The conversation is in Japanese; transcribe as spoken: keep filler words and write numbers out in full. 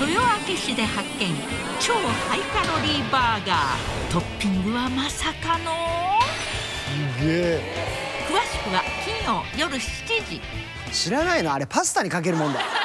豊明市で発見、超ハイカロリーバーガー。トッピングはまさかのすげえ。 詳しくは金曜夜しちじ。 知らないのあれパスタにかけるもんだよ。